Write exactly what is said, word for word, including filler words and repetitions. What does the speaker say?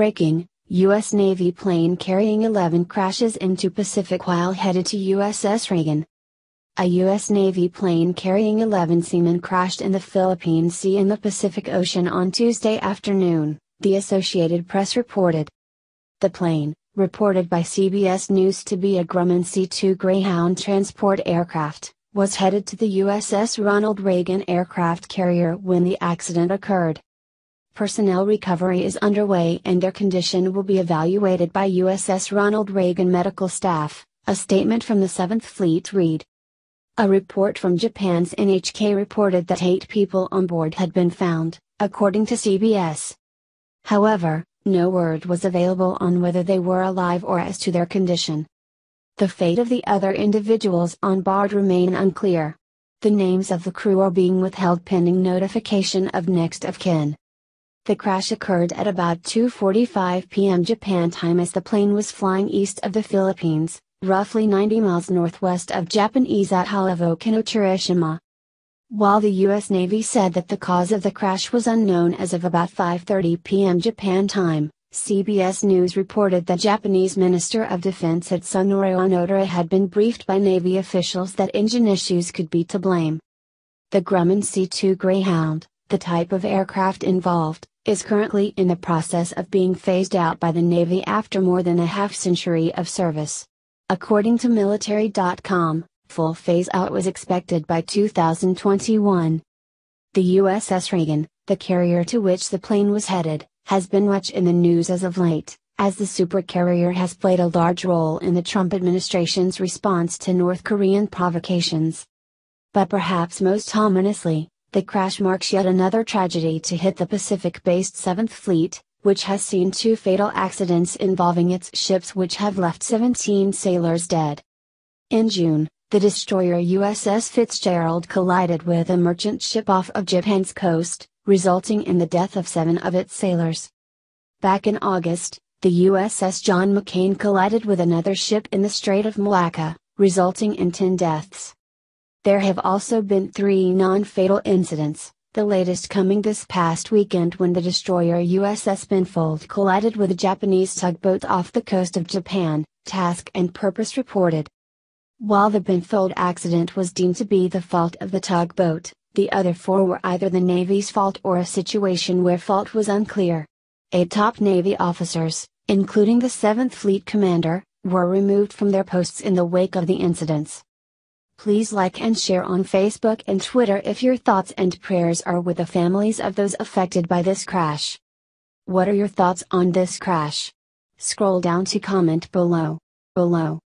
Breaking: U S Navy plane carrying eleven crashes into Pacific while headed to U S S Reagan. A U S Navy plane carrying eleven seamen crashed in the Philippine Sea in the Pacific Ocean on Tuesday afternoon, the Associated Press reported. The plane, reported by C B S News to be a Grumman C two Greyhound transport aircraft, was headed to the U S S Ronald Reagan aircraft carrier when the accident occurred. Personnel recovery is underway and their condition will be evaluated by U S S Ronald Reagan medical staff, a statement from the seventh Fleet read. A report from Japan's N H K reported that eight people on board had been found, according to C B S. However, no word was available on whether they were alive or as to their condition. The fate of the other individuals on board remain unclear. The names of the crew are being withheld pending notification of next of kin. The crash occurred at about two forty-five p m Japan time as the plane was flying east of the Philippines, roughly ninety miles northwest of Japanese atoll of Okinoshima. While the U S Navy said that the cause of the crash was unknown as of about five thirty p m Japan time, C B S News reported that Japanese Minister of Defense Itsunori Onodera had been briefed by Navy officials that engine issues could be to blame. The Grumman C two Greyhound, the type of aircraft involved, is currently in the process of being phased out by the Navy after more than a half-century of service. According to military dot com, full phase-out was expected by two thousand twenty-one. The U S S Reagan, the carrier to which the plane was headed, has been much in the news as of late, as the supercarrier has played a large role in the Trump administration's response to North Korean provocations. But perhaps most ominously, the crash marks yet another tragedy to hit the Pacific-based seventh Fleet, which has seen two fatal accidents involving its ships which have left seventeen sailors dead. In June, the destroyer U S S Fitzgerald collided with a merchant ship off of Japan's coast, resulting in the death of seven of its sailors. Back in August, the U S S John McCain collided with another ship in the Strait of Malacca, resulting in ten deaths. There have also been three non-fatal incidents, the latest coming this past weekend when the destroyer U S S Benfold collided with a Japanese tugboat off the coast of Japan, Task and Purpose reported. While the Benfold accident was deemed to be the fault of the tugboat, the other four were either the Navy's fault or a situation where fault was unclear. Eight top Navy officers, including the seventh Fleet commander, were removed from their posts in the wake of the incidents. Please like and share on Facebook and Twitter if your thoughts and prayers are with the families of those affected by this crash. What are your thoughts on this crash? Scroll down to comment below. Below.